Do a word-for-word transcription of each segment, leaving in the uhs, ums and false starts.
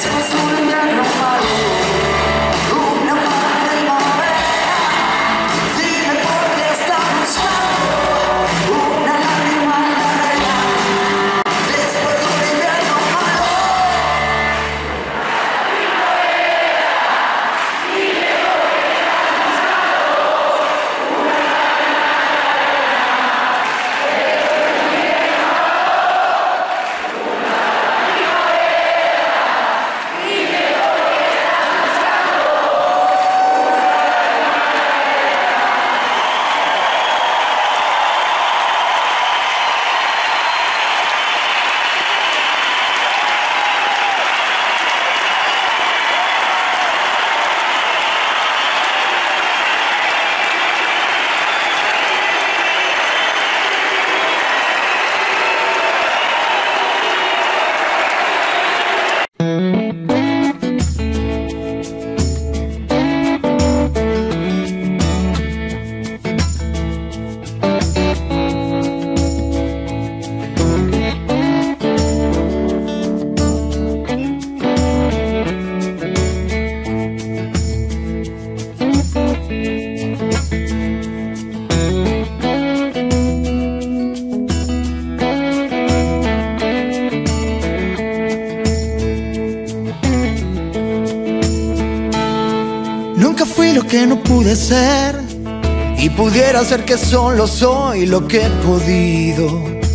Nunca fui lo que no pude ser, y pudiera ser que solo soy lo que he podido.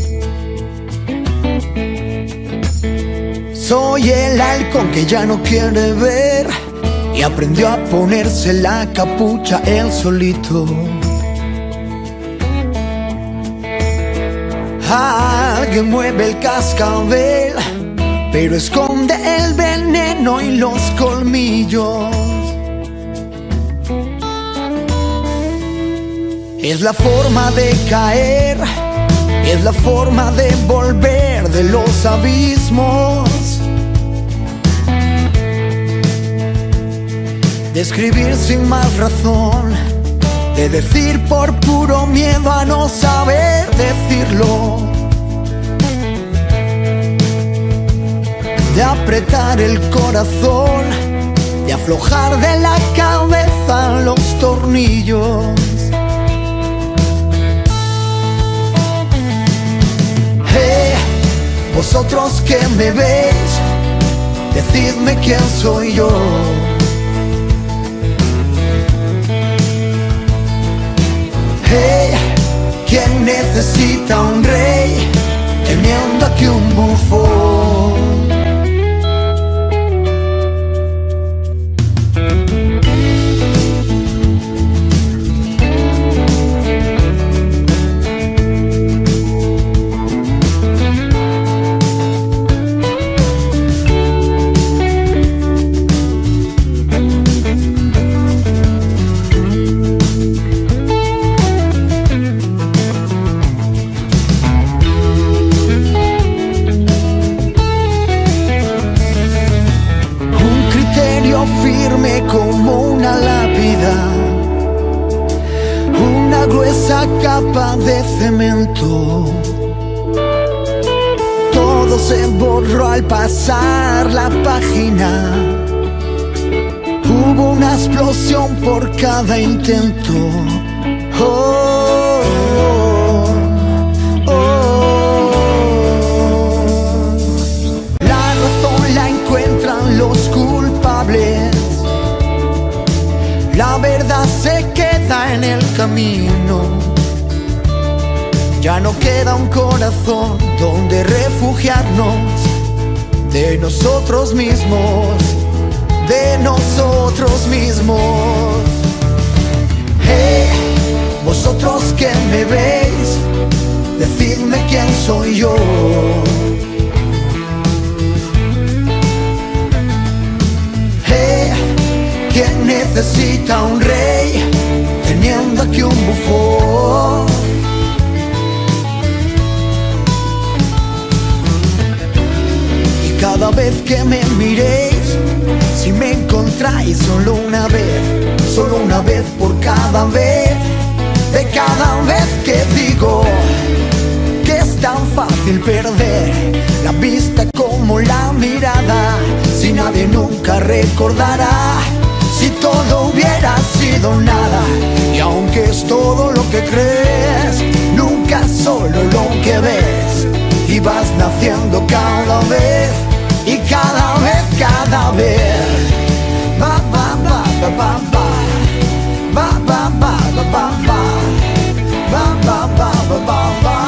Soy el halcón que ya no quiere ver y aprendió a ponerse la capucha él solito. Alguien mueve el cascabel, pero esconde el veneno y los colmillos. Es la forma de caer, es la forma de volver de los abismos, de escribir sin más razón, de decir por puro miedo a no saber decirlo, de apretar el corazón, de aflojar de la cabeza los tornillos. Hey, vosotros que me veis, decidme quién soy yo. Hey, ¿quién necesita un rey temiendo aquí un bufón? Firme como una lápida, una gruesa capa de cemento. Todo se borró al pasar la página. Hubo una explosión por cada intento. Oh, oh, oh. La razón la encuentran los culpables. La verdad se queda en el camino. Ya no queda un corazón donde refugiarnos de nosotros mismos, de nosotros mismos. Hey, vosotros que me veis, decidme quién soy yo. Hey, ¿quién necesita un rey teniendo aquí un bufón? Y cada vez que me miréis, si me encontráis solo una vez, solo una vez por cada vez, de cada vez que digo que es tan fácil perder la vista como la mirada, si nadie nunca recordará si todo hubiera sido nada. Y aunque es todo lo que crees, nunca solo lo que ves. Y vas naciendo cada vez, y cada vez, cada vez. Ba, ba, ba, ba, ba, ba. Ba, ba, ba, ba, ba, ba. Ba, ba, ba, ba, ba, ba.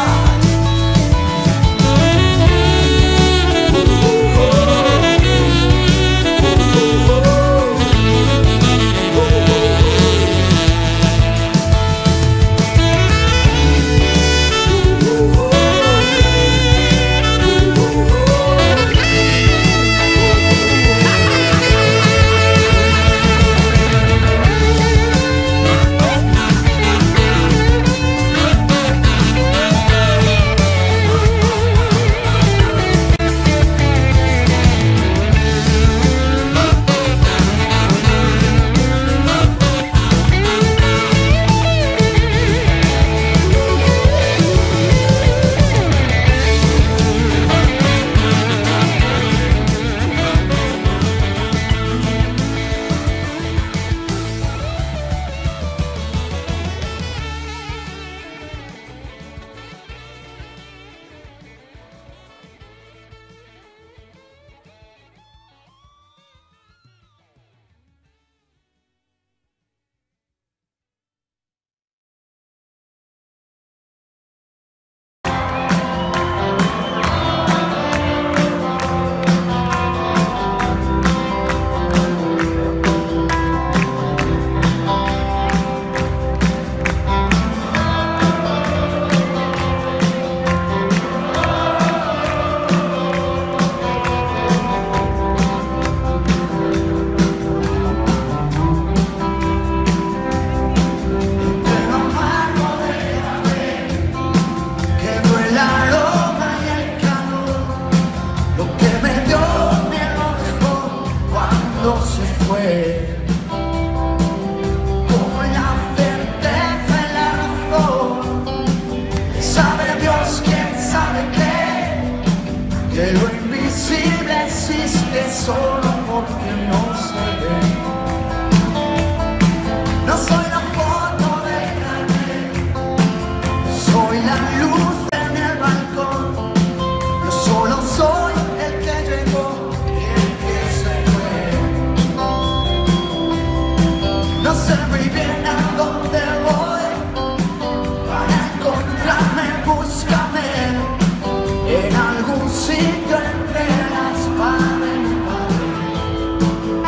En algún sitio entre las paredes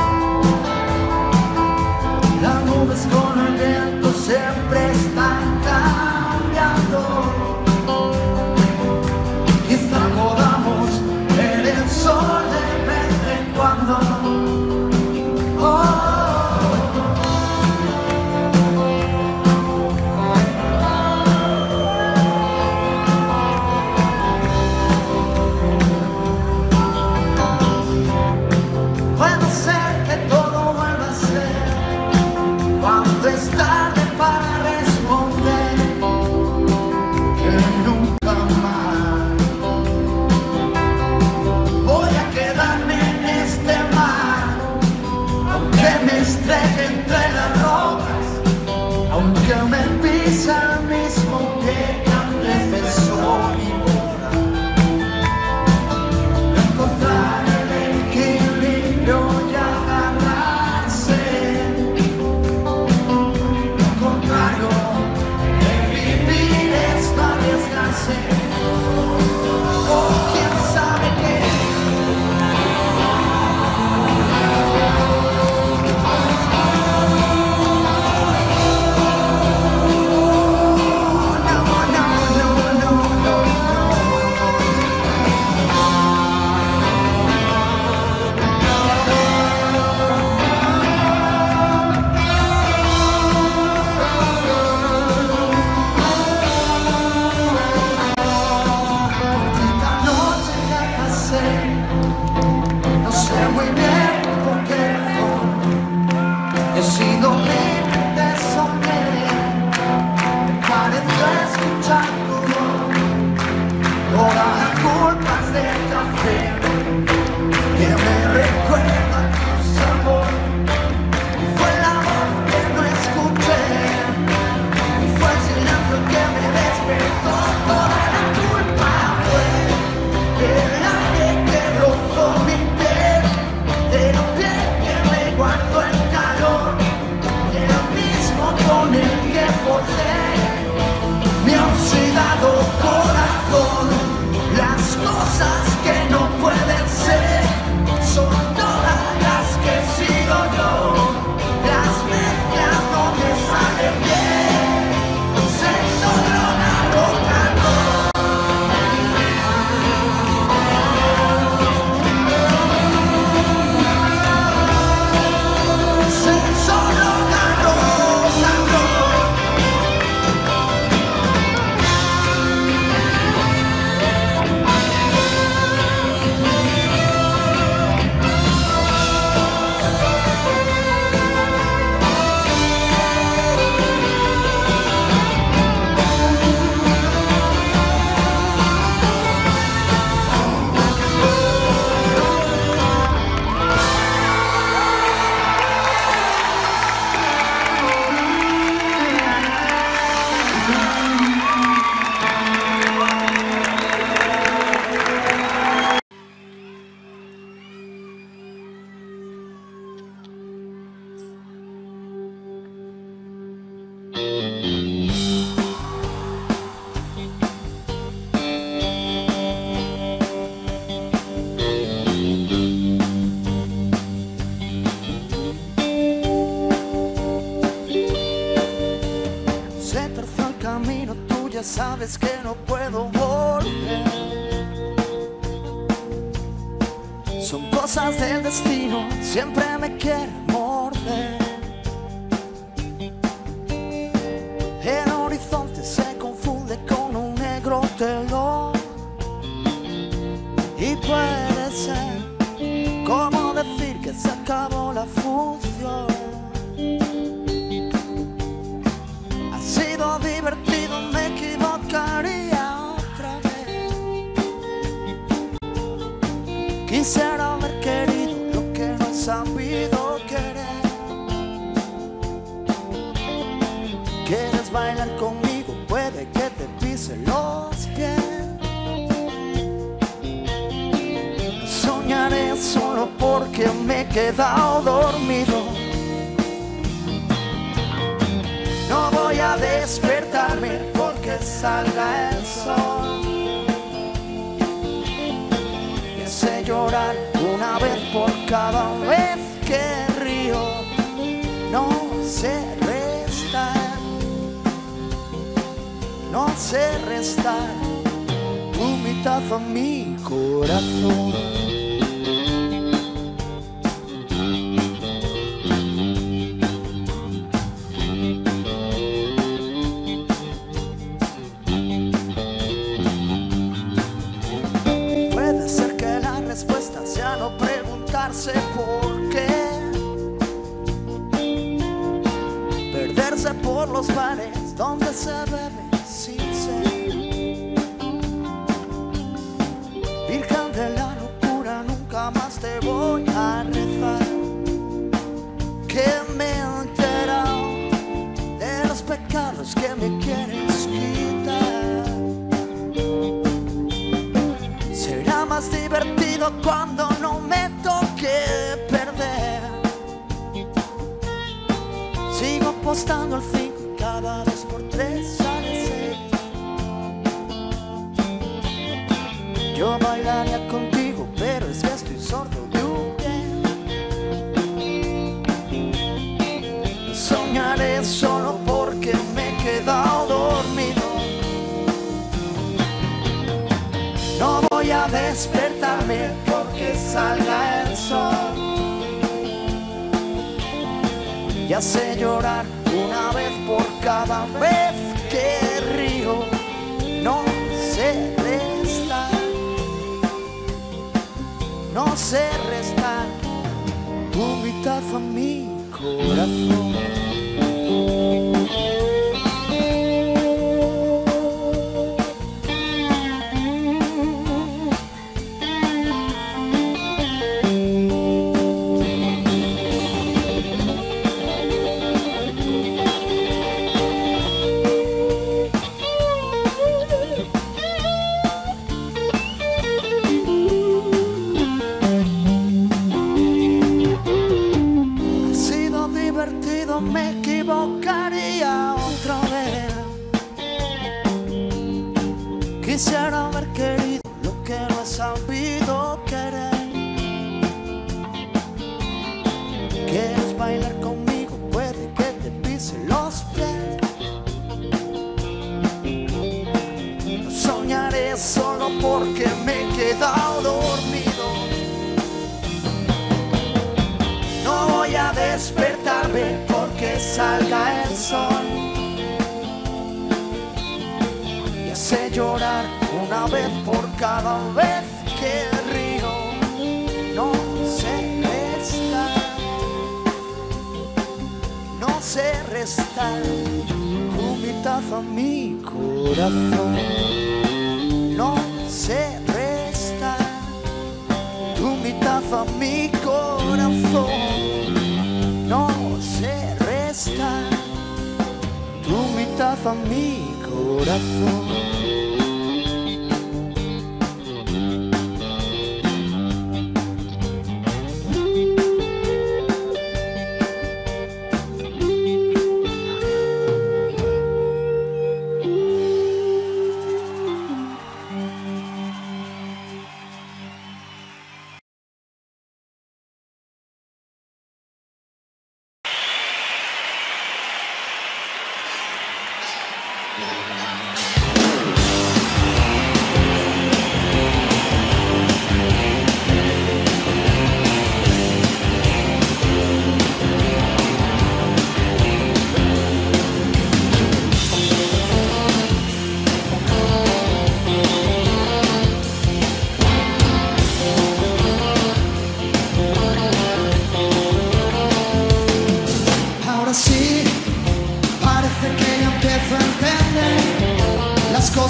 ya sabes que no puedo volver. Son cosas del destino, siempre me quieren morder. El horizonte se confunde con un negro telón. Y puede ser como decir que se acabó la función. Ha sido divertido, me equivocaría otra vez. Quisiera haber querido lo que no he sabido querer. ¿Quieres bailar conmigo? Puede que te pise los pies. Soñaré solo porque me he quedado dormido. No voy a despertarme porque salga el sol. Y sé llorar una vez por cada vez que río. No sé restar, no sé restar tu mitad a mi corazón. Puede ser que la respuesta sea no preguntarse por qué, perderse por los bares donde se bebe sin ser. Virgen de la locura, nunca más te voy a rezar. Que me he enterado de los pecados que me quieres quitar. Será más divertido cuando no me toque perder. Sigo apostando al cinco y cada dos por tres sale seis. Yo bailaría contigo, pero es que estoy sordo de un pie. Soñaré solo porque me he quedado dormido. No voy a despertarme porque salga el sol. Ya sé llorar una vez por cada vez que río. No sé restar, no sé restar tu mitad a mi corazón. Me equivocaría otra vez. Quisiera haber querido lo que no he sabido querer. ¿Quieres bailar conmigo? Puede que te pise los pies. Soñaré solo porque me he quedado dormido. No voy a despertarme porque salga el sol. Ya sé llorar una vez por cada vez que río. No sé restar, no sé restar tu mitad a mi corazón. No sé restar tu mitad a mi corazón. No sé restar tu mitad a mi corazón.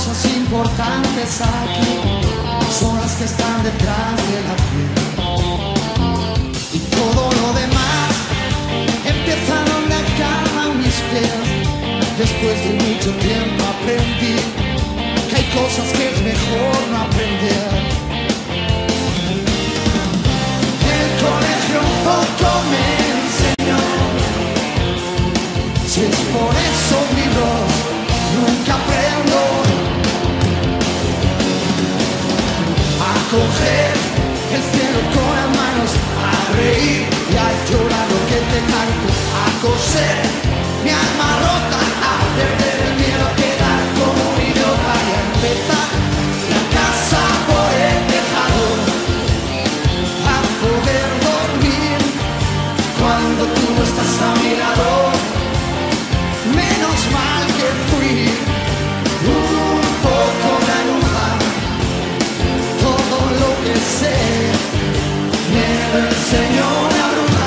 cosas importantes aquí son las que están detrás de la piel. Y todo lo demás empieza donde acaban mis pies. Después de mucho tiempo aprendí que hay cosas que es mejor no aprender. El colegio un poco me enseñó. Si es por esos libros nunca aprendo a coger el cielo con las manos, a reír y a llorar lo que te canto, a coser mi alma rota, a perder el miedo a quedar como un idiota y a empezar la casa por el tejado, a poder dormir cuando tú no estás a mi lado. Menos mal que fui un poco granuja, todo lo que sé me lo enseñó una bruja.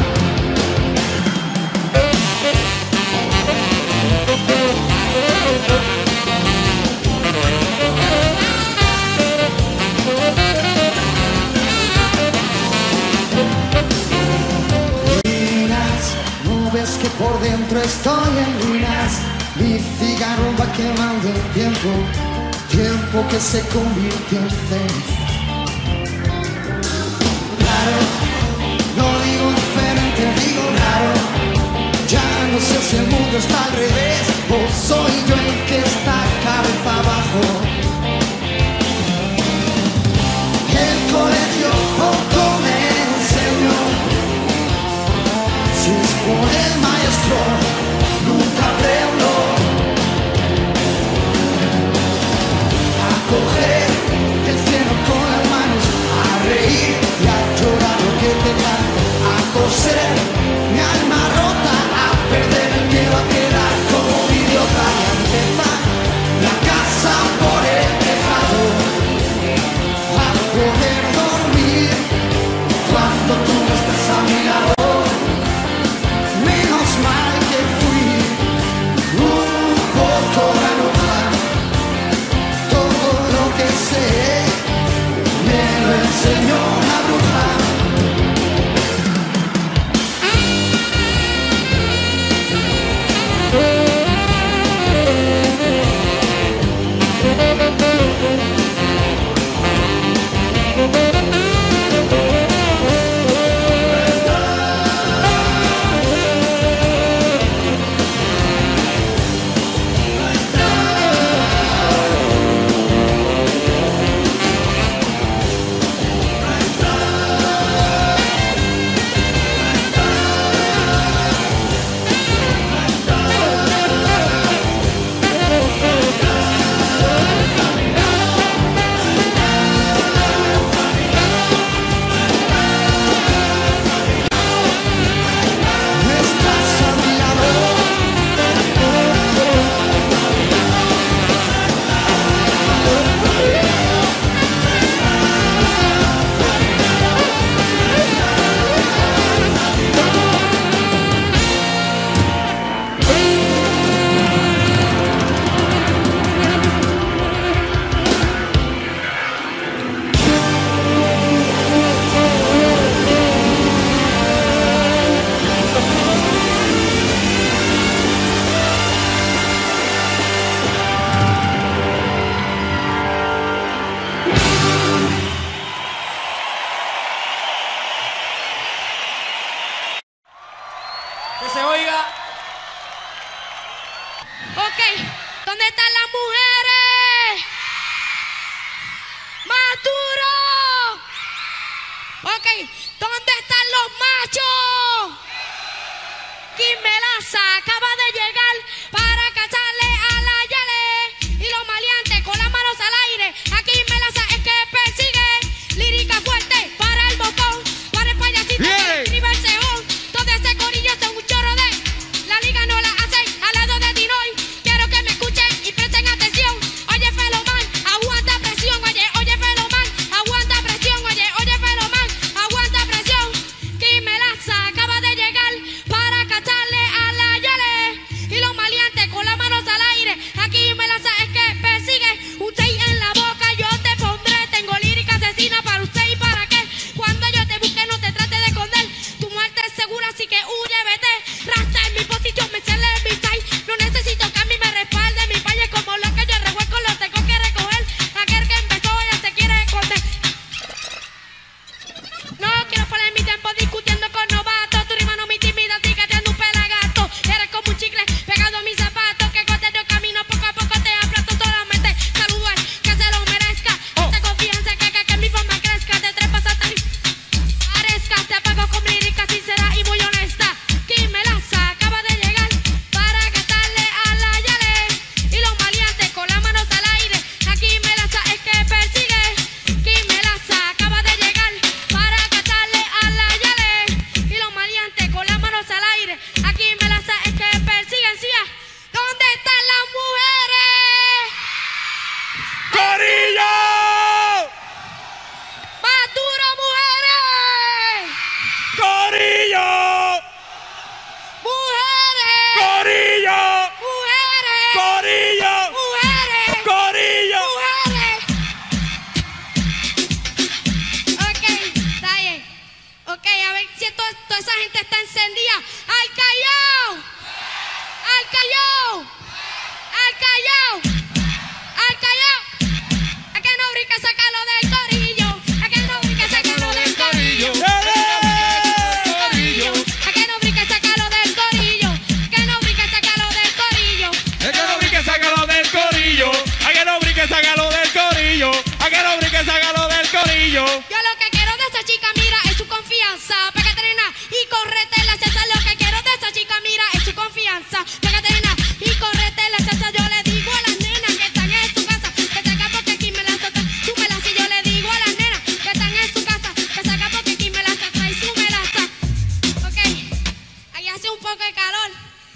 Ruinas, no ves que por dentro estoy en ruinas. Mi cigarro va quemando el tiempo, tiempo que se convirtió en ceniza. Claro, no digo diferente, digo raro. Ya no sé si el mundo está al revés o soy yo el que está cabeza abajo. El colegio poco me enseñó. Si es por el maestro nunca aprendo a coger el cielo con las manos, a reír y a llorar lo que te canto, a coser mi alma rota, a perder el miedo a quedar como un idiota y a empezar la casa por el tejado, a poder dormir cuando tú no estás a mi lado. Menos mal que fui un poco granuja, todo lo que sé me lo enseñó una bruja. Que se oiga. Ok, ¿dónde están las mujeres? ¡Más duro! Ok, ¿dónde están los machos? Kim Melaza acaba de llegar para cazarle a la Yale. Y los maleantes con las manos al aire. Aquí Melaza es que persigue. Lírica fuerte para el botón, para el payasito Bien. y nivel cejón. Todo ese corillo son un chorro de. La liga no la hace al lado de Dinoy. Quiero que me escuchen y presten atención. Oye, Feloman, aguanta presión. Oye, oye, Feloman, aguanta presión. Oye, oye, Feloman, aguanta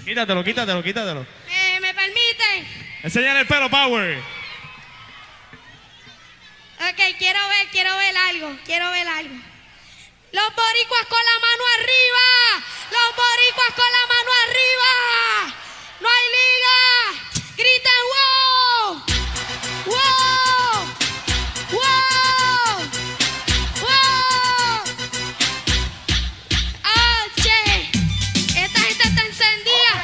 Quítatelo, quítatelo, quítatelo. Eh, ¿Me permiten? Enséñale el pelo, Power. Ok, quiero ver, quiero ver algo, quiero ver algo. Los boricuas con la mano arriba, los boricuas con la mano arriba. No hay liga. Griten wow, wow, wow, wow. Oye, esta gente está encendida.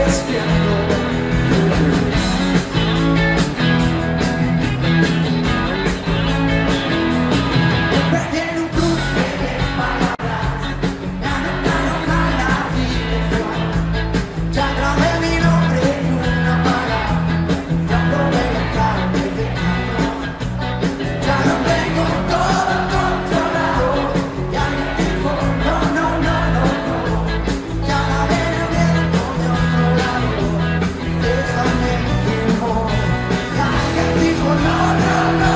viendo. Me perdí en un cruce de palabras, ya no gano más la dirección. Ya grabé mi nombre en una mala, ya probé los cables de camión. Ya lo tengo todo controlado, ya me dijo no, no, no, no, no. Ya la ven el viento de otro lado, déjame que voy. Ya me dijo no, no, no.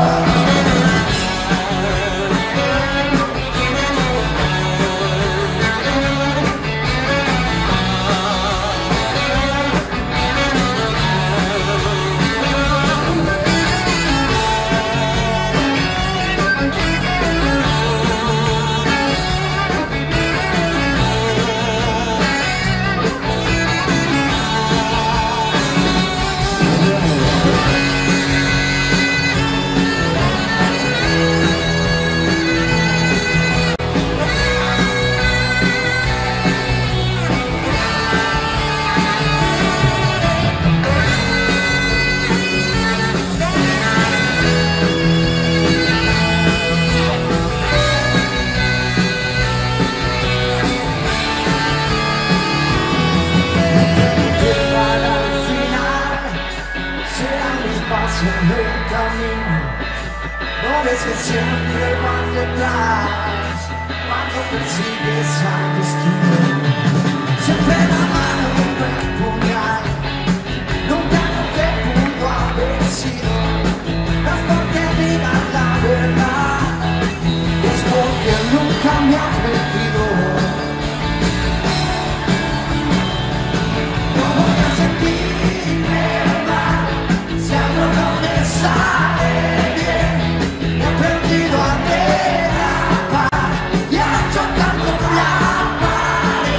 Llegar al final será un espacio del camino. No ves que siempre vas detrás cuando persigues al destino. Siempre la mano en el puñal, nunca lo que pudo haber sido. No es porque digas la verdad, es porque nunca me has mentido. No voy a sentirme mal si algo no me sale bien. He aprendido a derrapar y a chocar con la pared.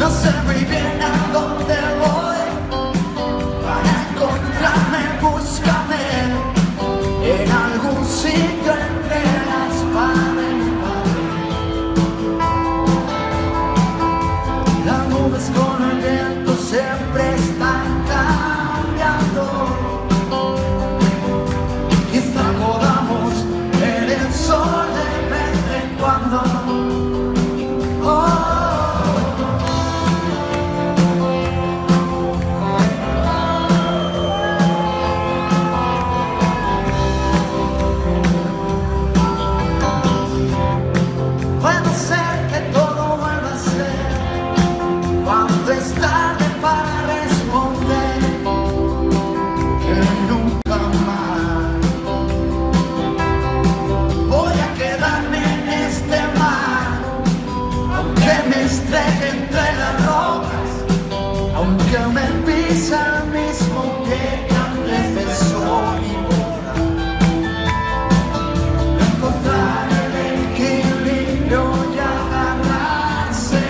sé muy bien a dónde voy. Para encontrarme, búscame en algún sitio entre la espada y la pared. Las nubes con el viento siempre están cambiando. Quizá podamos ver el sol de vez en cuando. Al mismo que antes de sol y boda, encontrar el equilibrio y agarrarse,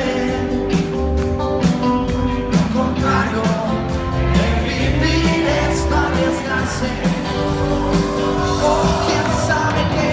lo contrario de vivir es no arriesgarse, o quién sabe qué.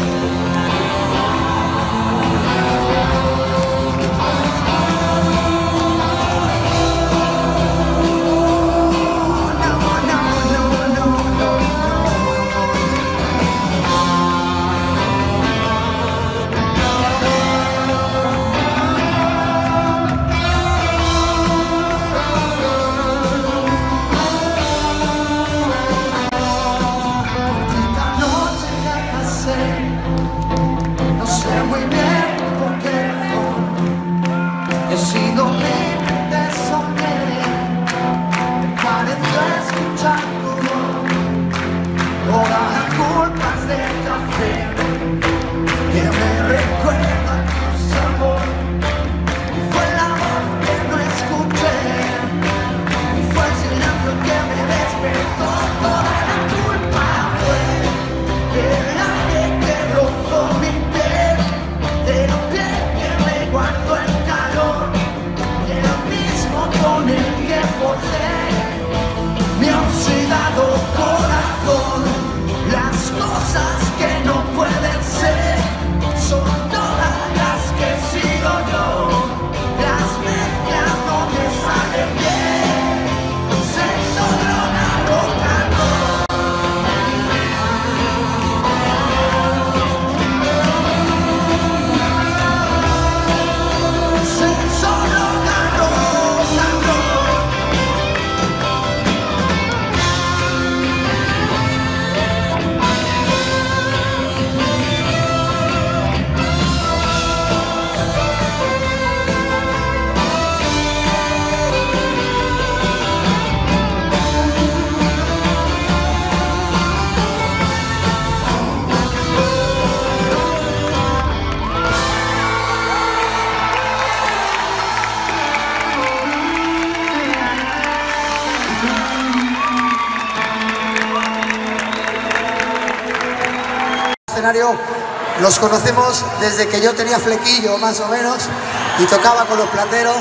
Los conocemos desde que yo tenía flequillo, más o menos, y tocaba con los plateros,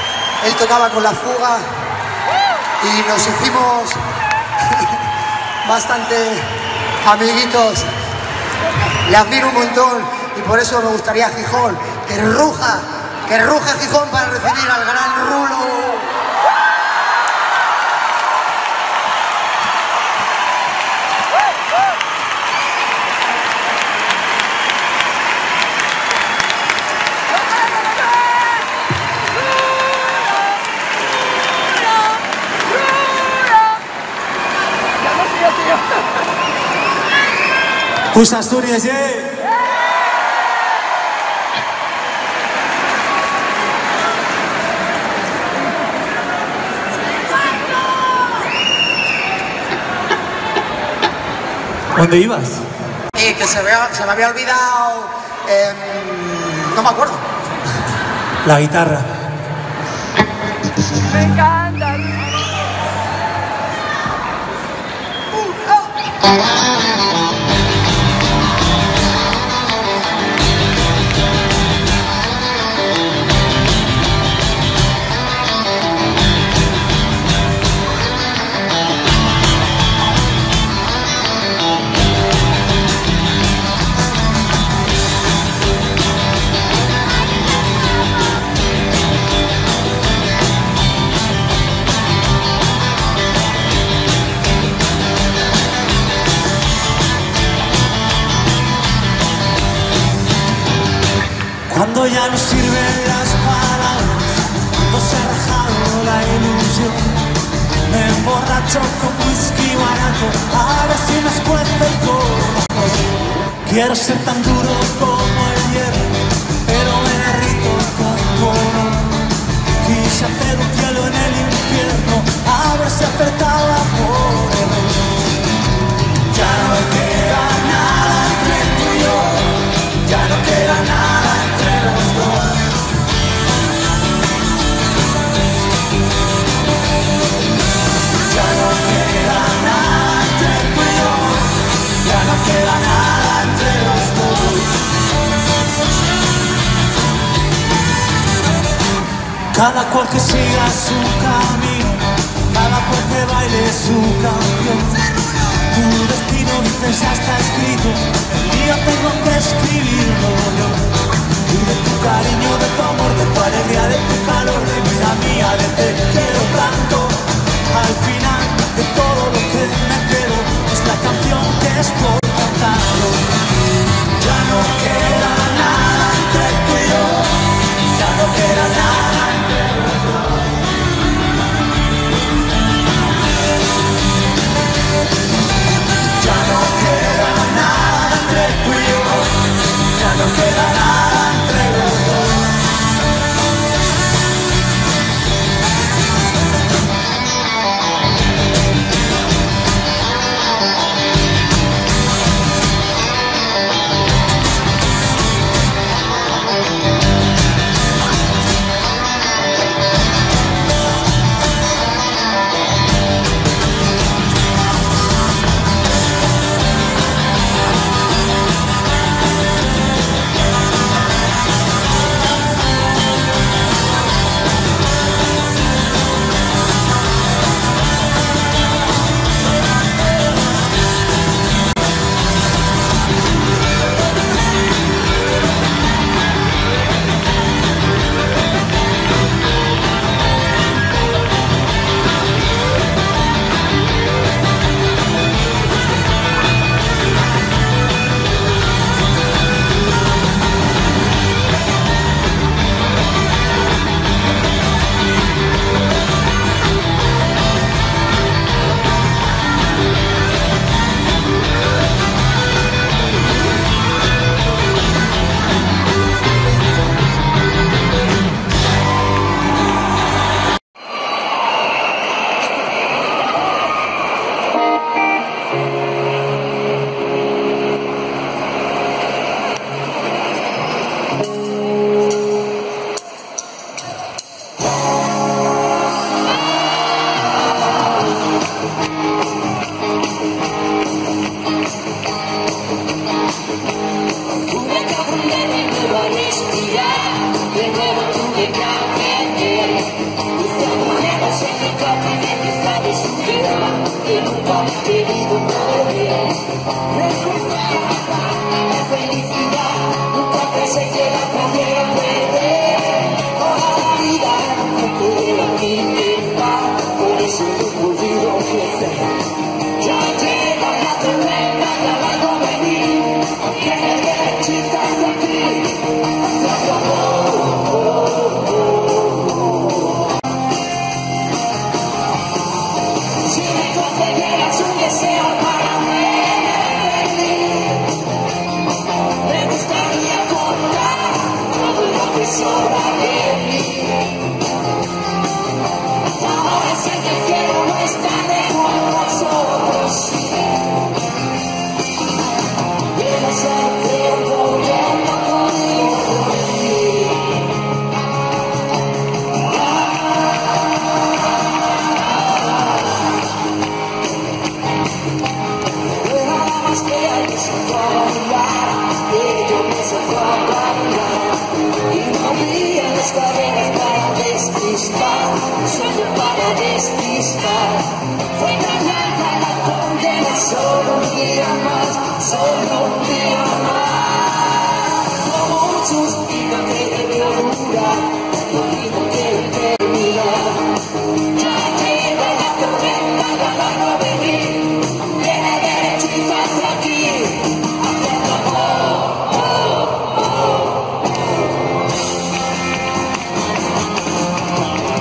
él tocaba con la fuga, y nos hicimos bastante amiguitos. Le admiro un montón, y por eso me gustaría Gijón, que ruja, que ruja Gijón para recibir al gran Rulo. Pues Asturias, ¿eh? ¿Dónde ibas? Y que se, vea, se me había olvidado... Eh, no me acuerdo. La guitarra. Me encanta. Cuando ya no sirven las palabras, cuando se ha rajado la ilusión, me emborracho con whisky barato, a ver si me escuece el corazón. Quiero ser tan duro como el hierro, pero me derrito con color. Quise hacer un cielo en el infierno, a ver si acertaba por error. Ya no queda nada entre tú y yo, ya no queda nada entre los dos. Ya no queda nada entre tú y yo, ya no queda nada entre los dos. Cada cual que siga su camino, cada cual que baile su canción. Tu destino dices ya está escrito, el mío tengo que escribirlo yo. Y de tu cariño, de tu amor, de tu alegría, de tu calor, de vida mía, de te quiero tanto. Al final de todo lo que me quedo es la canción que estoy cantando. Ya no queda nada entre tú y yo, ya no queda nada entre los dos. Ya no queda nada entre tú y yo, ya no queda nada entre los dos.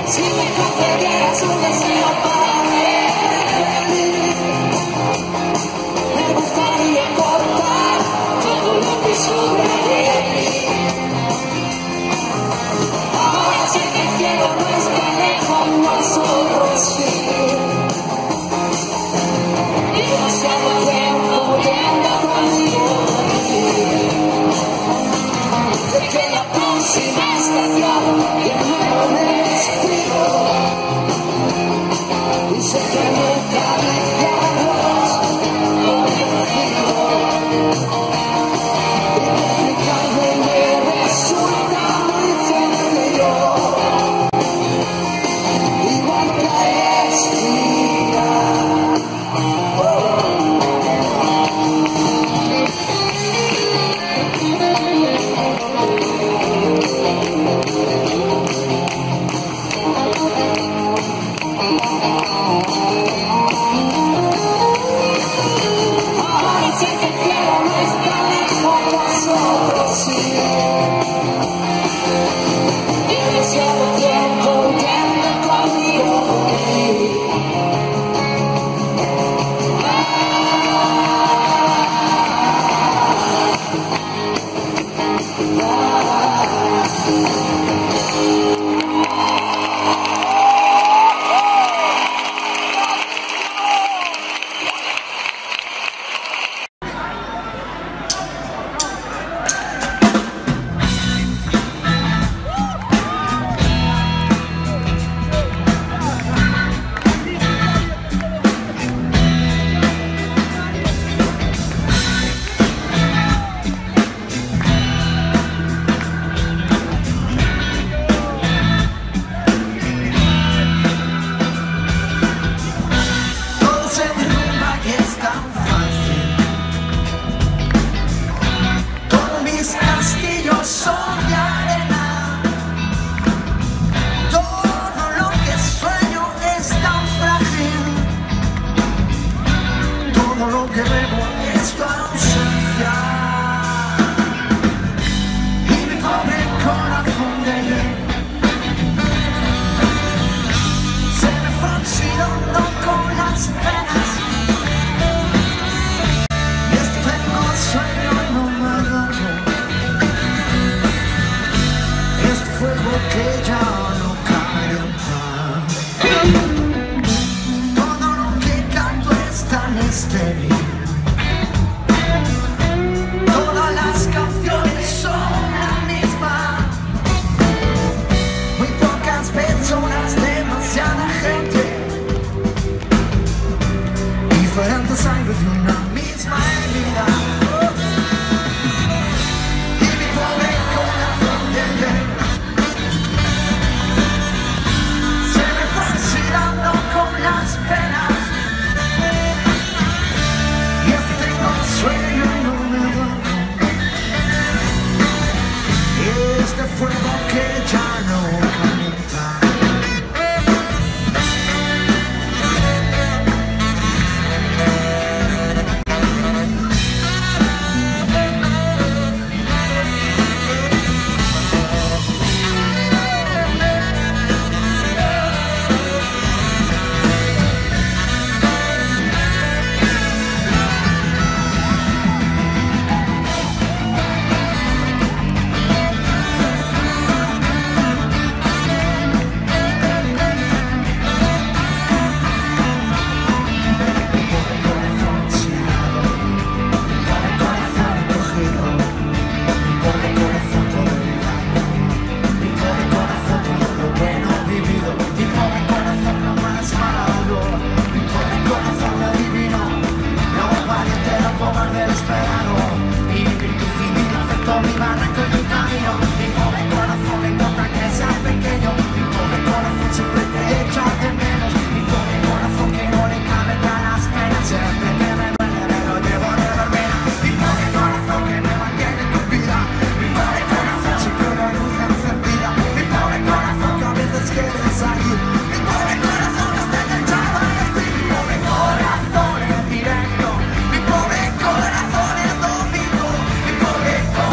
Si me concedieras un deseo para ser feliz, me gustaría cortar todo lo que sobra de mí. Ahora sé que el cielo no está lejos, nosotros sí. Demasiado tiempo huyendo conmigo de ti. Sé que la próxima estación de nuevo me despido. Y sé que nunca viajarás conmigo. Y explicarme me resulta muy sencillo. Igual que respirar. Ahora sé que el cielo no está lejos, nosotros sí. Demasiado tiempo huyendo conmigo de ti. Todo se derrumba y es tan fácil. Todos mis castillos son de arena. Todo lo que sueño es tan frágil. Todo lo que veo es tu ausencia. Y mi pobre corazón de hielo se me fue oxidando con las penas. Y este tengo sueño y no me duermo. Este fuego que ya no calienta. Todo lo que canto es tan estéril. Todas las canciones son la misma. Muy pocas personas, demasiada gente. Diferentes sangres de una misma herida. Y mi pobre corazón de hielo se me fue oxidando con las penas. Y este tengo sueño y no me duermo. Este fuego que ya no calienta.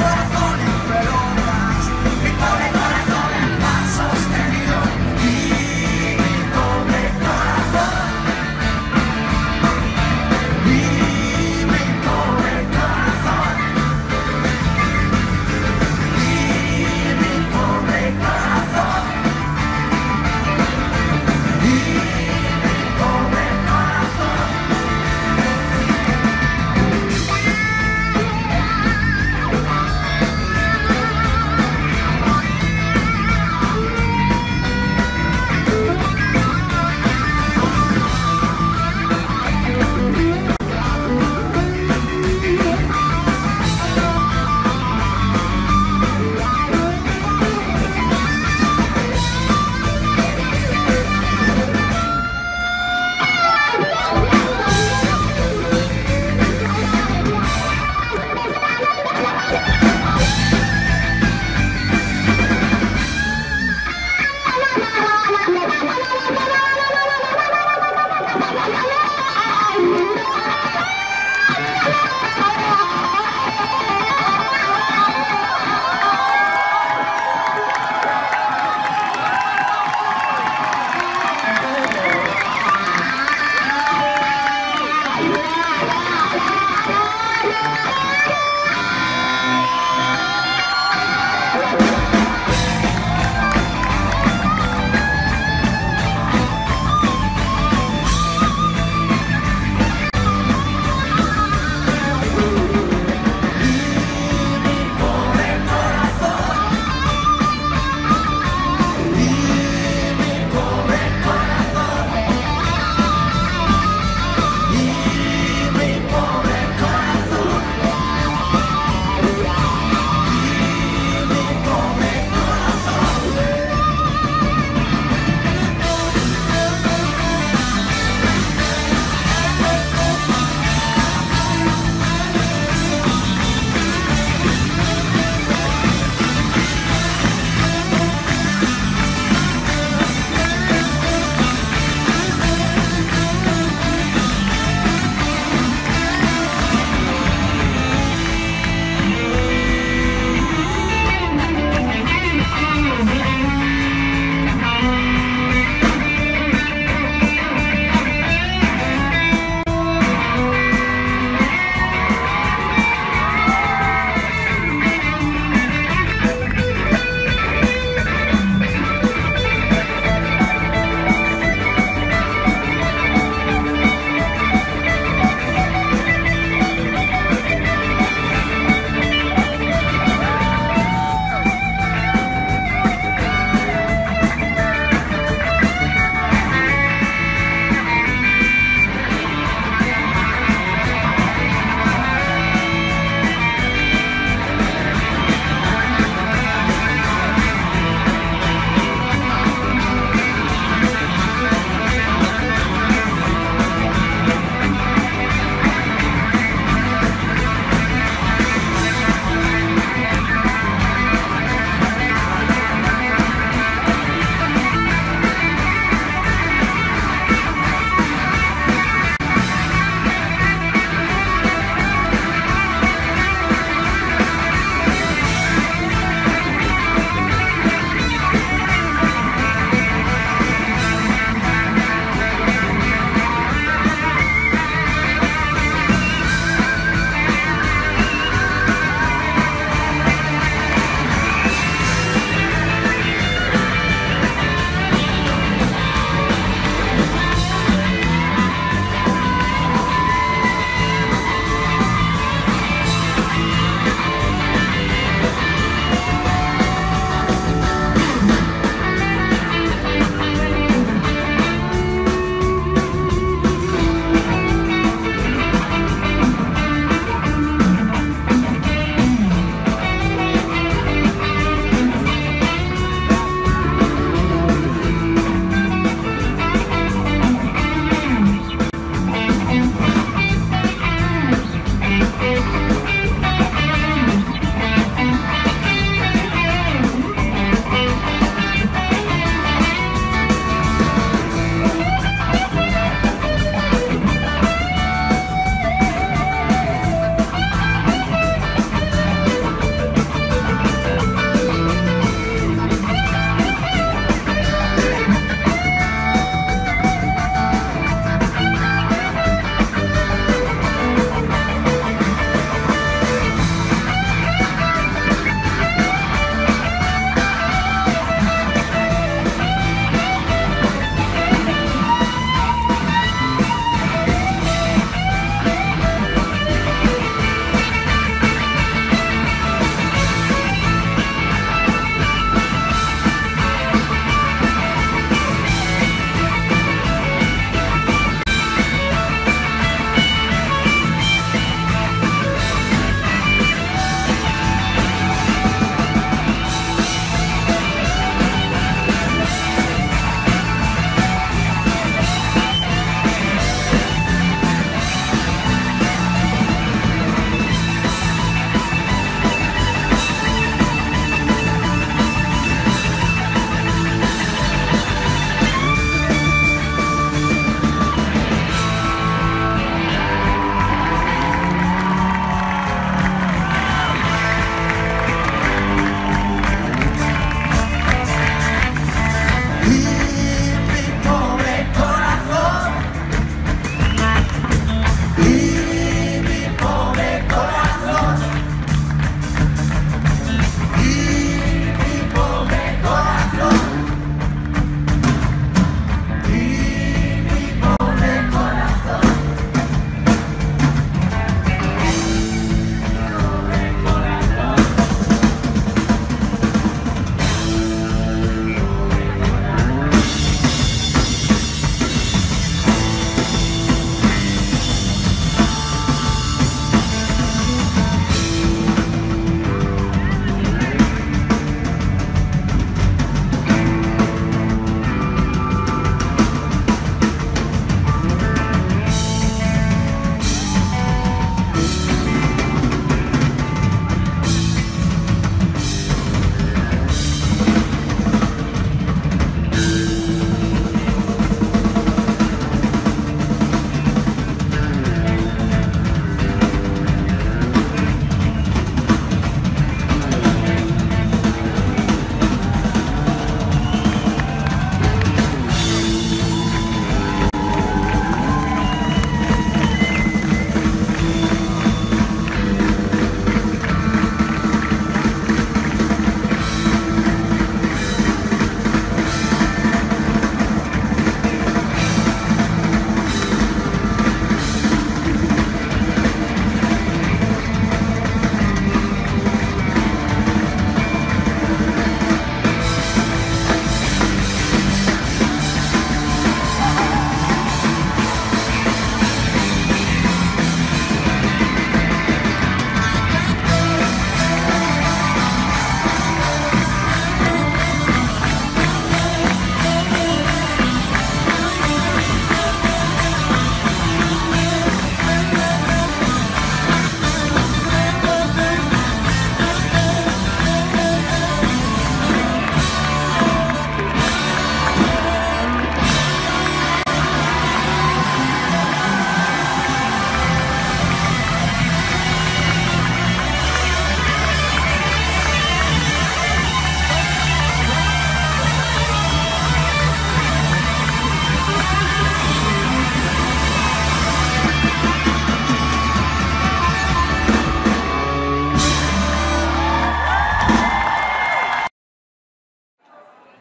Y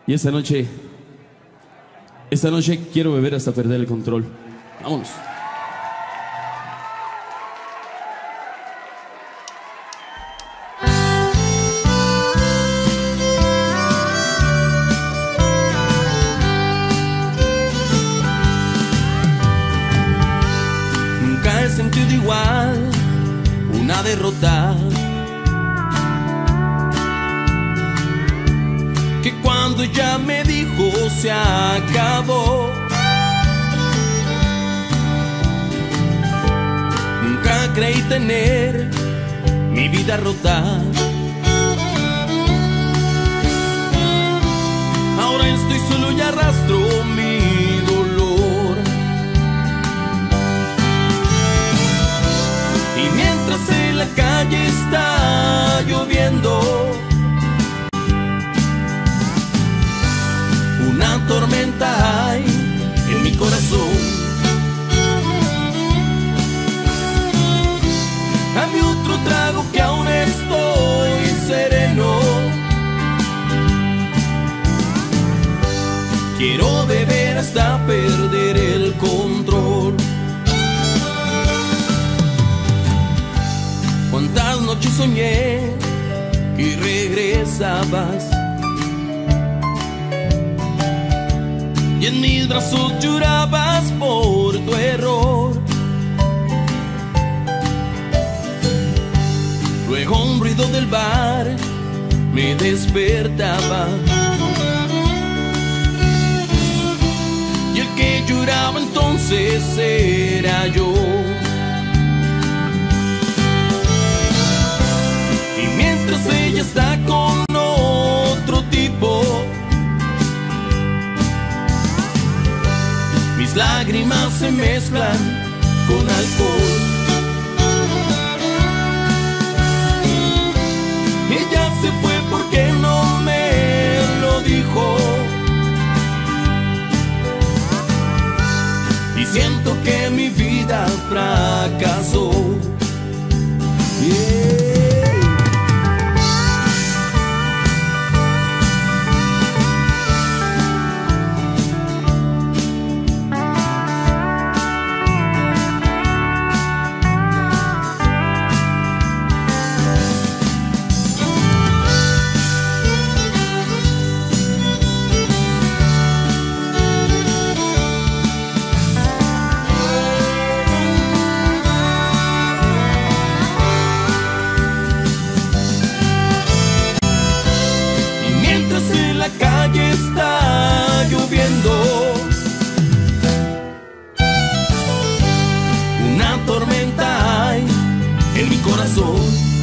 Y esta noche, esta noche quiero beber hasta perder el control. Vámonos. Nunca he sentido igual una derrota que cuando ella me dijo se acabó. Nunca creí tener mi vida rota. Ahora estoy solo y arrastro mi dolor. Y mientras en la calle está lloviendo, una tormenta hay en mi corazón. Dame otro trago que aún estoy sereno. Quiero beber hasta perder el control. Cuántas noches soñé que regresabas y en mis brazos llorabas por tu error. Luego un ruido del bar me despertaba y el que lloraba entonces era yo. Y mientras ella está con otro tipo, mis lágrimas se mezclan con alcohol. Ella se fue porque no me lo dijo y siento que mi vida fracasó. Yeah. Está lloviendo, una tormenta hay en mi corazón.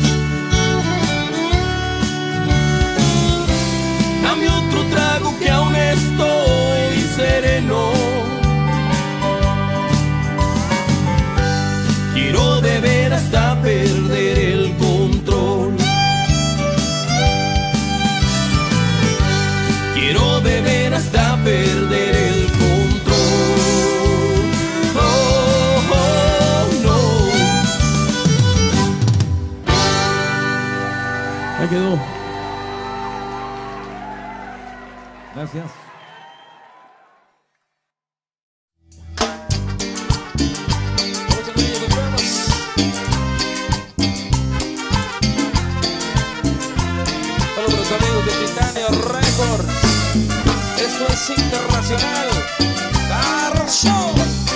Dame otro trago que aún estoy sereno. Quiero beber hasta perder el control. Quiero beber hasta perder el control. Oh, oh, no. Ahí quedó. Gracias. Para los amigos de Titanio Records. Esto es internacional. Carro Show.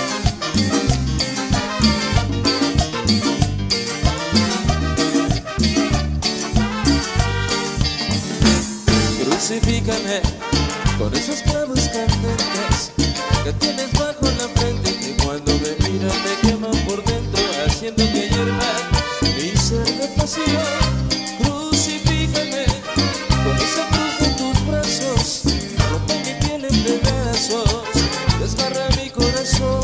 Crucifícame con esos clavos candentes que tienes bajo la frente, que cuando me miran me queman por dentro, haciendo que hierva mi ser de pasión. Crucifícame con esa cruz de tus brazos, rompe mi piel en pedazos, desgarra mi corazón.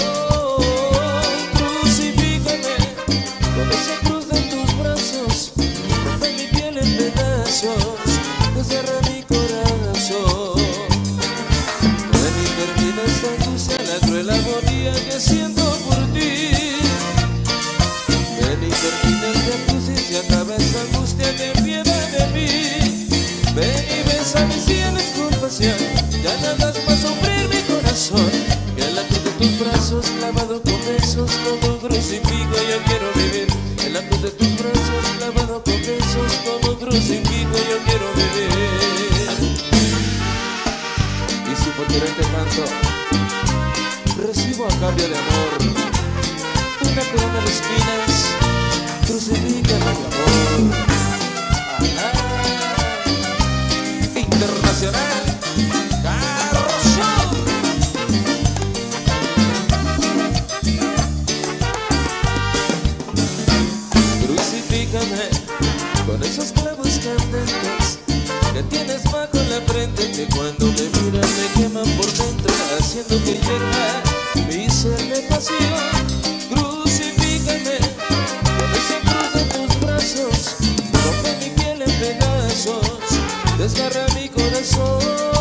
Crucifícame con esa cruz de tus brazos, rompe mi piel en pedazos, desgarra mi corazón. Ven y termina esta angustia, la cruel agonía que siento por ti. Ven y termina esta angustia, se acaba esta angustia, ten piedad de mí. Ven y besa mis sienes con pasión. ya no hagas más sufrir mi corazón. Que en la cruz de tus brazos clavado con besos como crucifijo yo quiero vivir. En la cruz de tus brazos clavado con besos como crucifijo yo quiero vivir. Y si por querer te canto, recibo a cambio de amor una corona de espinas, crucifícame mi amor. Ajá. Internacional Carro Show. Crucifícame con esos clavos candentes que tienes bajo la frente, que cuando me miras me queman por dentro, haciendo que hierva mi ser de pasión. Crucifícame con esa cruz de tus brazos, rompe mi piel en pedazos, desgarra mi corazón.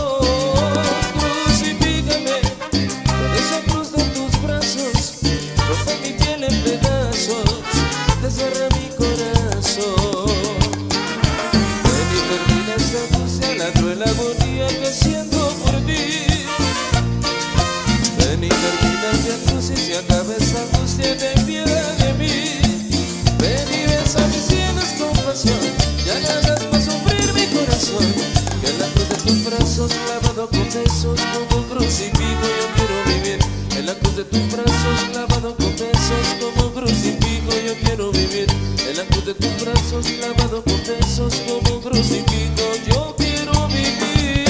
Crucifícame con esa cruz de tus brazos, rompe mi piel en pedazos, desgarra mi corazón. Ven y termina esta angustia, la cruel agonía que siento por ti. Ven y termina esta angustia, y se acaba esta angustia, ten piedad de mí. Ven y besa mis sienes con pasión, ya no hagas más sufrir mi corazón. Que en la cruz de tus brazos clavado con besos como crucifijo yo quiero vivir. En la cruz de tus brazos clavado con besos como crucifijo yo quiero vivir. En la cruz de tus brazos clavado con besos como crucifijo yo quiero vivir.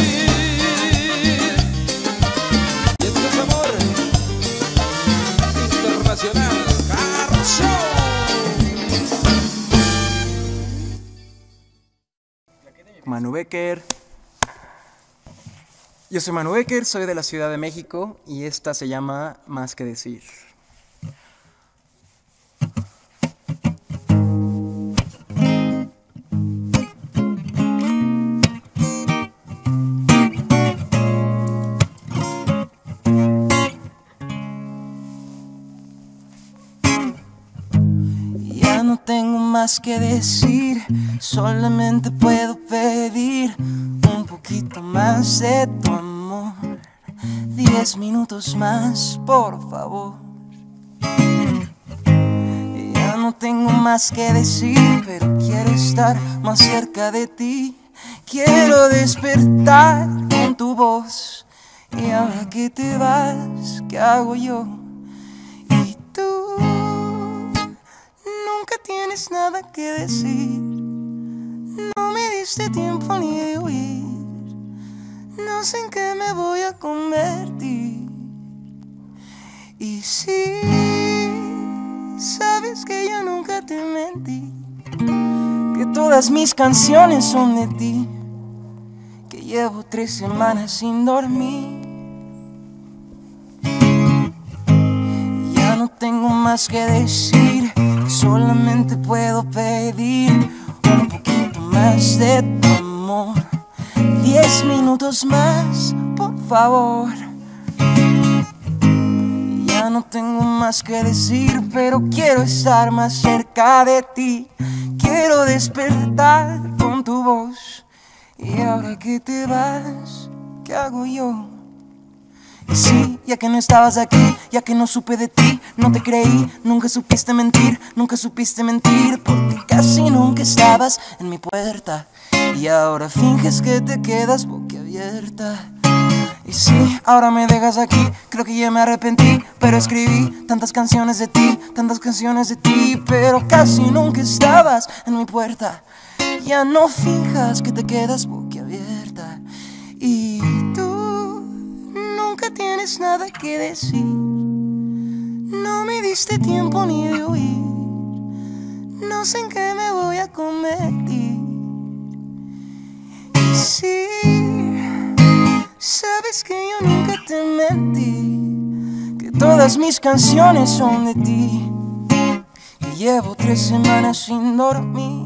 Y esto es amor internacional Carro Show. Manu Becker. Yo soy Manu Becker, soy de la Ciudad de México y esta se llama Más que decir. Ya no tengo más que decir, solamente puedo pedir un poquito más de tu amor, diez minutos más, por favor. Ya no tengo más que decir, pero quiero estar más cerca de ti. Quiero despertar con tu voz. Y ahora que te vas, ¿qué hago yo? Y tú nunca tienes nada que decir. No me diste tiempo ni de huir. No sé en qué me voy a convertir. Y sí, sabes que yo nunca te mentí, que todas mis canciones son de ti, que llevo tres semanas sin dormir. Ya no tengo más que decir, solamente puedo pedir un poquito más de tu amor, diez minutos más, por favor. Ya no tengo más que decir, pero quiero estar más cerca de ti. Quiero despertar con tu voz. Y ahora que te vas, ¿qué hago yo? Y sí, ya que no estabas aquí, ya que no supe de ti, no te creí, nunca supiste mentir, nunca supiste mentir, porque casi nunca estabas en mi puerta. Y ahora finges que te quedas boquiabierta. Y sí, ahora me dejas aquí, creo que ya me arrepentí, pero escribí tantas canciones de ti, tantas canciones de ti, pero casi nunca estabas en mi puerta. Ya no finjas que te quedas boquiabierta. Y tú nunca tienes nada que decir. No me diste tiempo ni de huir. No sé en qué me voy a convertir. Y sí, sabes que yo nunca te mentí, que todas mis canciones son de ti, que llevo tres semanas sin dormir.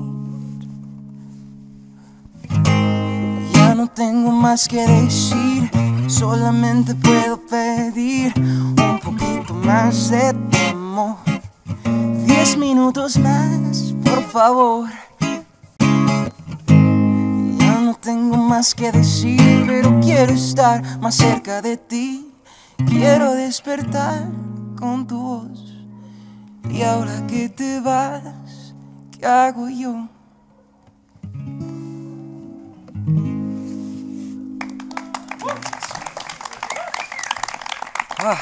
Ya no tengo más que decir, solamente puedo pedir un poquito más de tu amor, diez minutos más, por favor. Ya no tengo más que decir, pero quiero estar más cerca de ti. Quiero despertar con tu voz. Y ahora que te vas, ¿qué hago yo? Ah.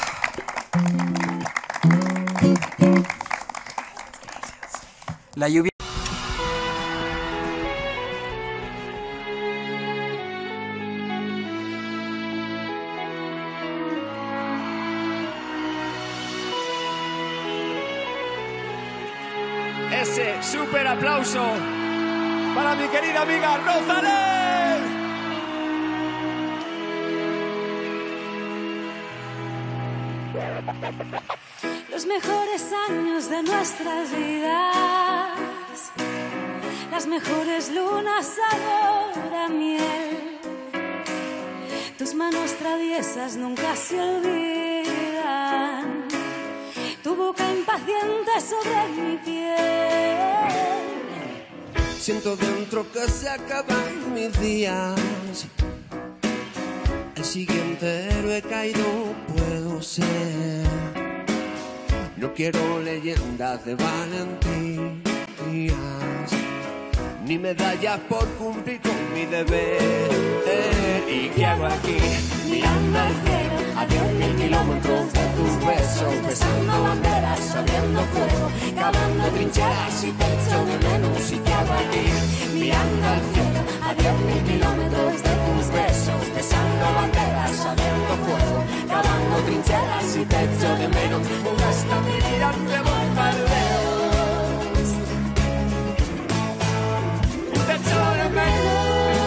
La lluvia. Ese súper aplauso para mi querida amiga Rosalén. Los mejores años de nuestras vidas, las mejores lunas, sabor a miel. Tus manos traviesas nunca se olvidan, tu boca impaciente sobre mi piel. Siento dentro que se acaban mis días, el siguiente héroe caído puedo ser. No quiero leyendas de valentías, ni medallas por cumplir con mi deber. ¿Y qué hago aquí? Mirando al cielo, a diez mil kilómetros de tus besos, besando banderas, abriendo fuego, cavando trincheras y te echo de menos. ¿Y qué hago aquí? Mirando al cielo, a diez mil kilómetros de tus besos, besando banderas, abriendo fuego, cavando trincheras y te echo de menos. Un resto de mi vida de bombardeos, te echo de menos.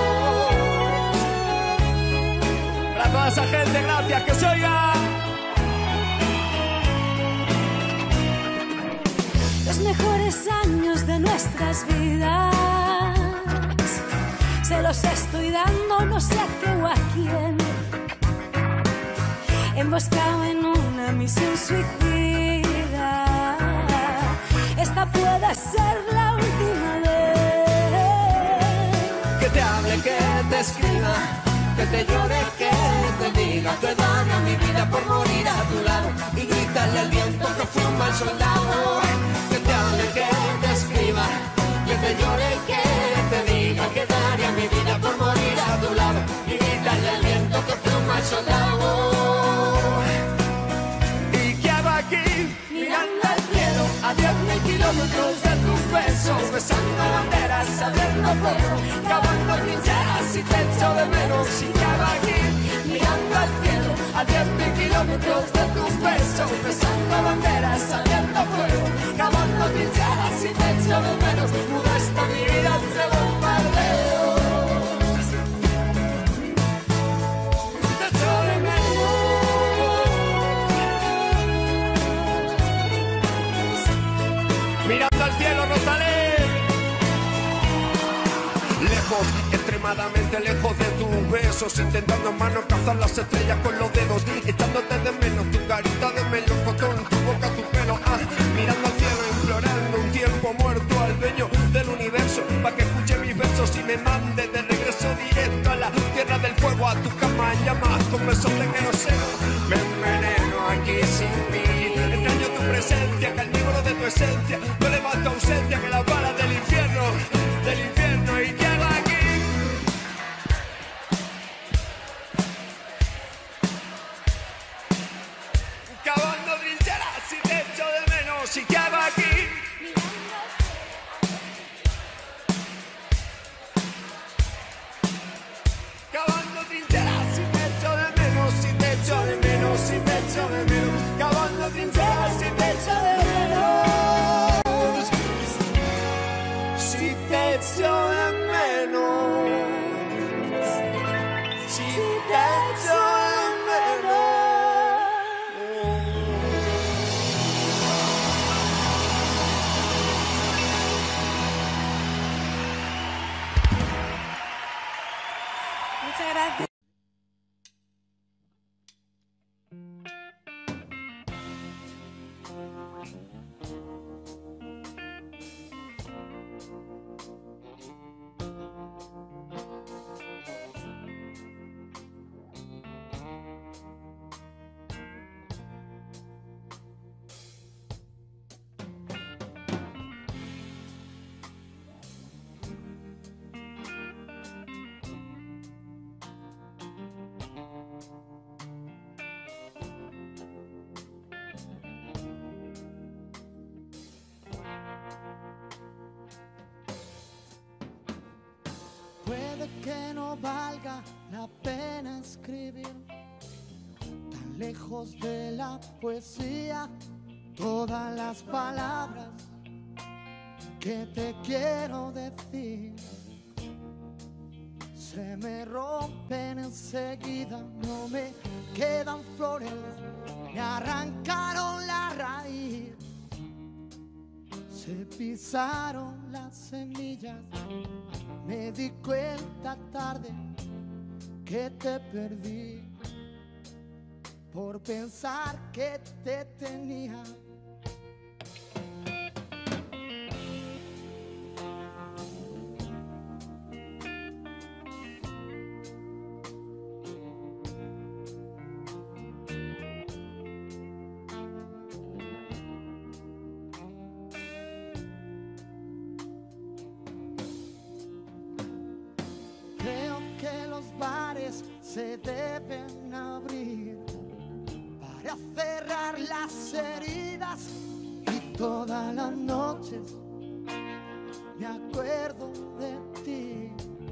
Para toda esa gente, gracias, que se oiga. Los mejores años de nuestras vidas se los estoy dando no sé a qué o a quién, emboscado en una misión suicida. Esta puede ser la última vez. Que te hable, que te escriba, que te llore, que te diga, que dan a mi vida por morir a tu lado y gritarle al viento que fui un mal soldado. Que te hable, que te escriba, que te llore, que te diga, que daría mi vida por morir a tu lado y gritarle al viento que fui un mal soldado. ¿Y qué hago aquí? Mirando al cielo, a diez mil kilómetros de tus besos, besando banderas, abriendo fuego, cavando trincheras y te echo de menos. ¿Y qué hago aquí? mirando al cielo, A diez mil kilómetros de tus besos, besando banderas, abriendo fuego, cavando trincheras y te echo de menos. Muda esta mi vida entre bombardeos, te echo de menos. Mirando al cielo, Rosalén. Lejos, extremadamente lejos de tus besos, intentando en mano cazar las estrellas con los dedos, echándote de menos tu carita de melocotón, tu boca, tu pelo, ah, mirando al cielo, implorando un tiempo muerto al dueño del universo, para que escuche mis versos y me mande de regreso directo a la tierra del fuego, a tu cama en llamas, con besos de queroseno. Me enveneno aquí sin ti, extraño tu presencia, carnívoro de tu esencia, no le más tu ausencia que la bala del infierno, del infierno. ¿Y qué hago aquí? Cavando trincheras y te echo de menos. ¿Y qué hago aquí? Cavando trincheras y te echo de menos. Y te echo de menos. Y te echo de menos. Cavando trincheras y te echo de menos. Si te echo de menos. Si te echo de menos. muchas gracias. Puede que no valga la pena escribir tan lejos de la poesía todas las palabras que te quiero decir. Se me rompen enseguida, no me quedan flores, me arrancaron la raíz. Se pisaron las semillas, me di cuenta tarde que te perdí por pensar que te tenía. Creo que los bares se deben abrir para cerrar las heridas, y todas las noches me acuerdo de ti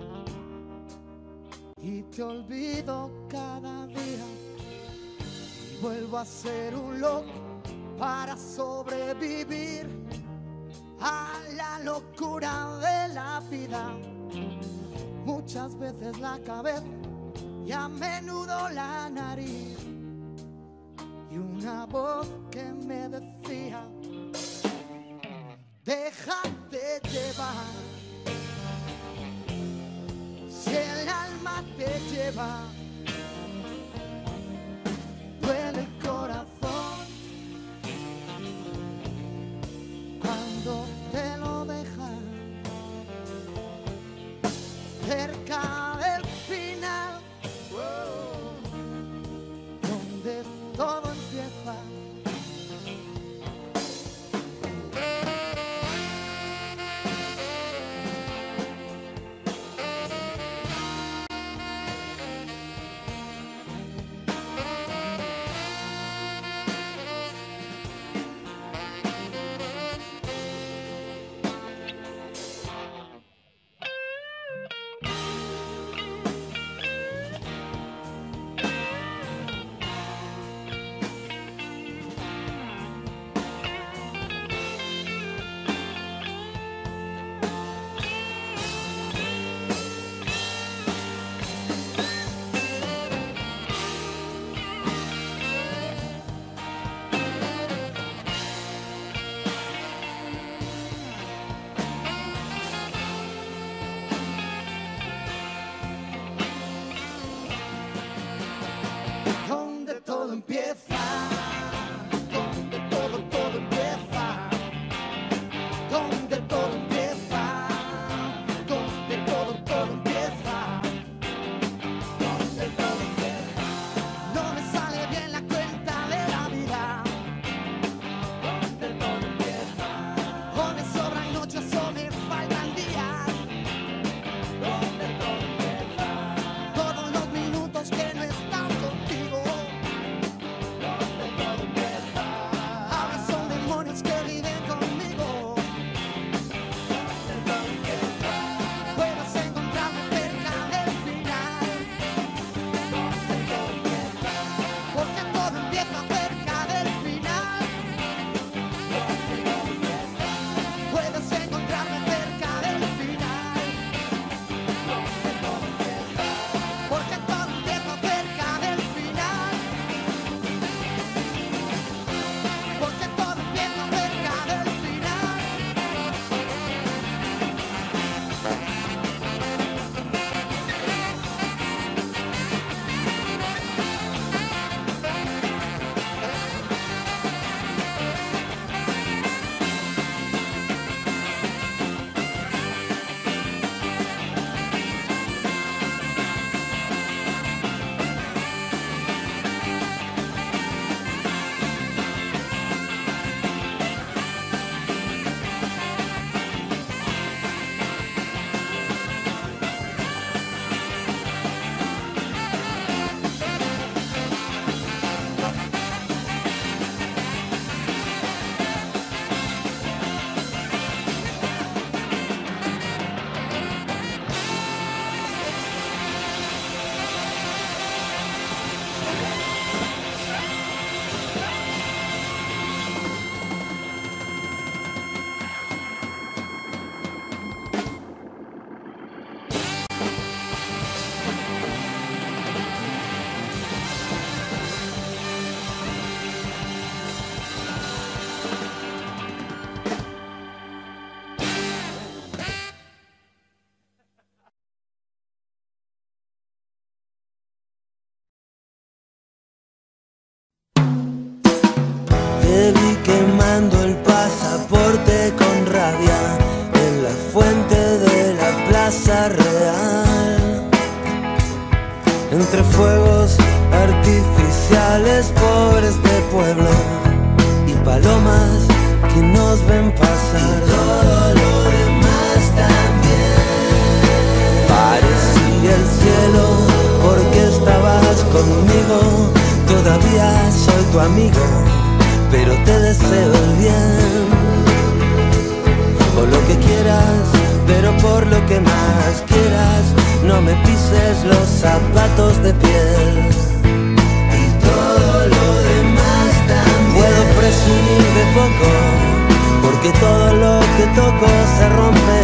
y te olvido cada día y vuelvo a ser un loco para sobrevivir a la locura de la vida. Muchas veces la cabeza y a menudo la nariz, y una voz que me decía: déjate llevar, si el alma te lleva, duele el corazón cuando te lo dejan cerca del final, oh, donde todo empieza. Te vi quemando el pasaporte con rabia en la fuente de la Plaza Real. Entre fuegos artificiales, pobres de pueblo y palomas que nos ven pasar. Y todo lo demás también. Parecía el cielo porque estabas conmigo. Todavía soy tu amigo, pero te deseo el bien. O lo que quieras, pero por lo que más quieras, no me pises los zapatos de piel. Y todo lo demás también. Puedo presumir de poco, porque todo lo que toco se rompe.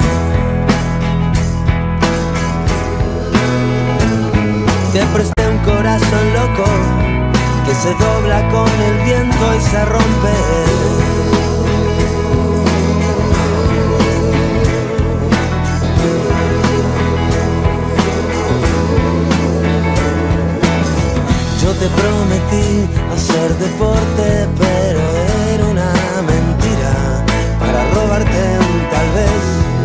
Te presté un corazón loco que se dobla con el viento y se rompe. Yo te prometí hacer deporte, pero era una mentira para robarte un tal vez.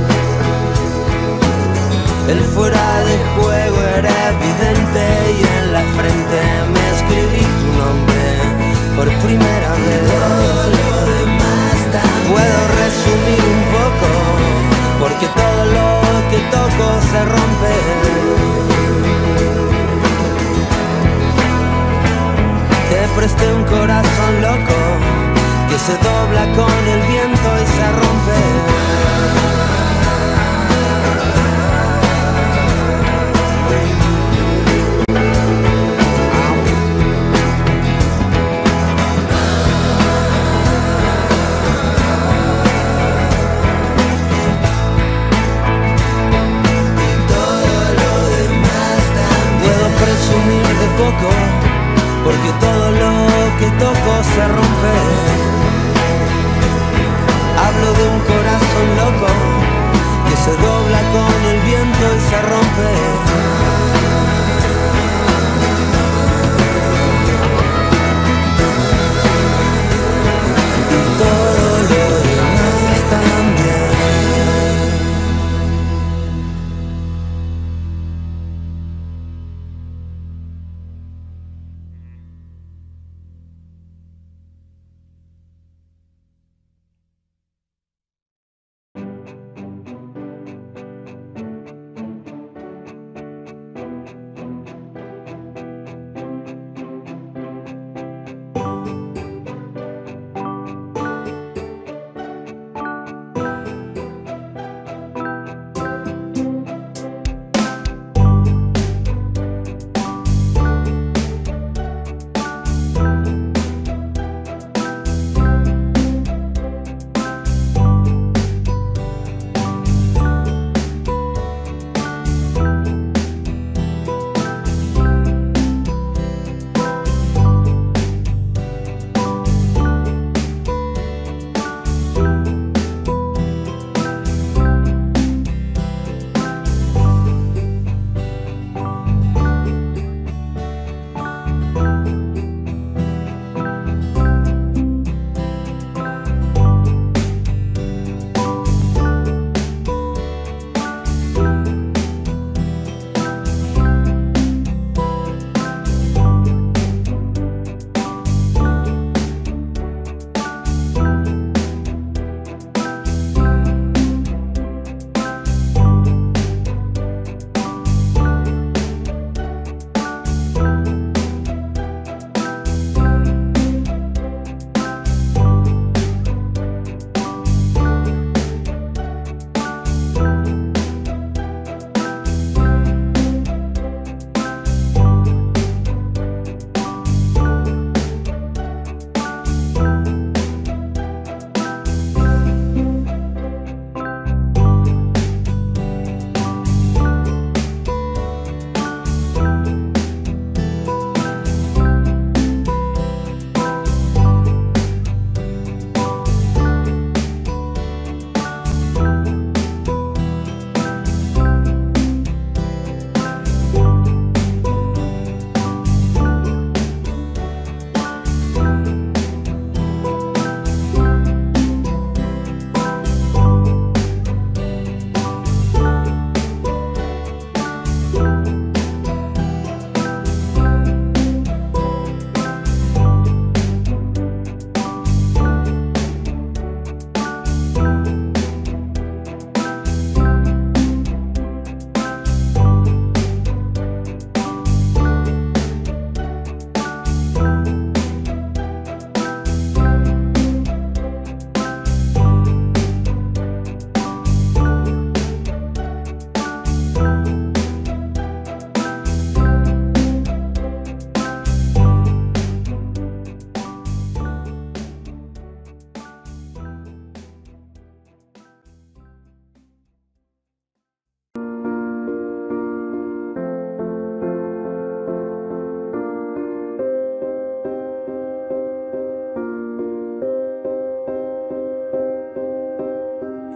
El fuera de juego era evidente y en la frente me escribí tu nombre por primera vez. Todo lo demás también. Puedo resumir un poco, porque todo lo que toco se rompe. Te presté un corazón loco que se dobla con el viento y se rompe. De poco, porque todo lo que toco se rompe. Hablo de un corazón loco que se dobla con el viento y se rompe. Y todo lo demás también.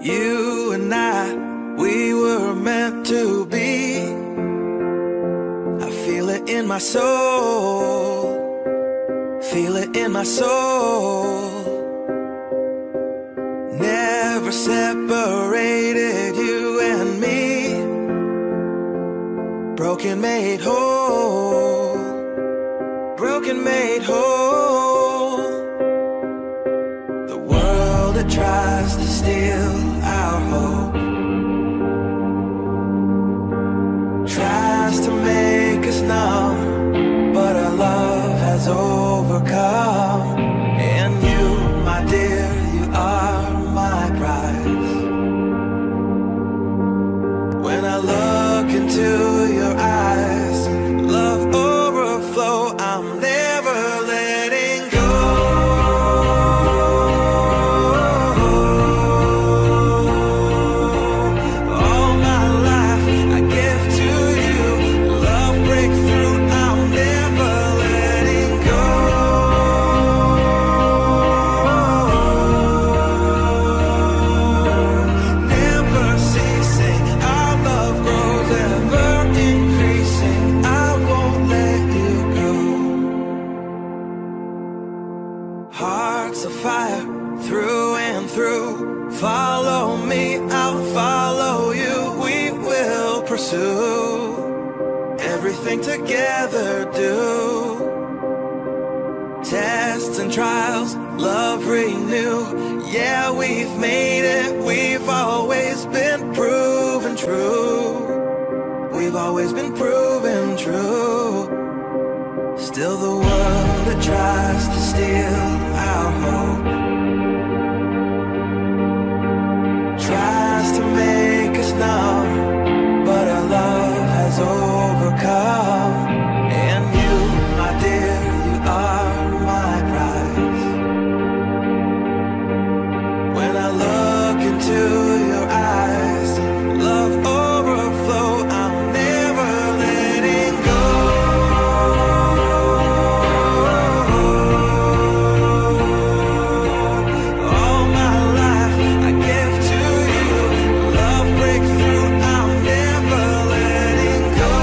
You and I, we were meant to be. I feel it in my soul, feel it in my soul. Never separated, you and me. Broken made whole, broken made whole. The world that tries to steal our hope tries to make us numb, but our love has overcome. And you, my dear, you are my prize. When I look into your eyes, love overflow, I'm never letting go. All my life I give to you, love breakthrough, I'm never letting go. Never ceasing, our love grows, ever increasing, I won't let you go. Hearts of fire, through and through. Follow me, I'll follow you. We will pursue everything together, do. Tests and trials, love renew. Yeah, we've made it, we've always been proven true. We've always been proven true. Still the world that tries to steal our hope tries to make us numb, but our love has overcome. And you, my dear, you are my prize. When I look into your eyes, love overflow, I'm never letting go. All my life I give to you, love breakthrough, I'm never letting go.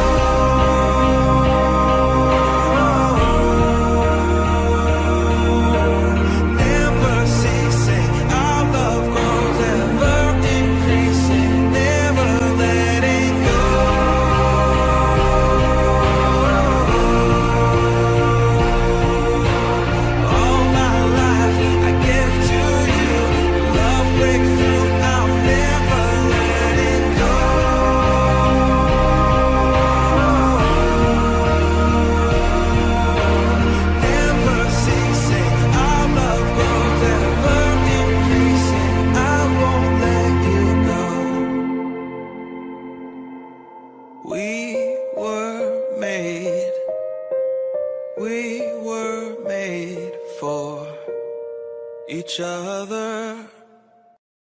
Never ceasing, our love grows, ever increasing, never letting go. All my life I give to you, love breakthrough, I'm never letting go. Never ceasing, our love grows, ever increasing, I won't let you go. We were made, we were made for each other.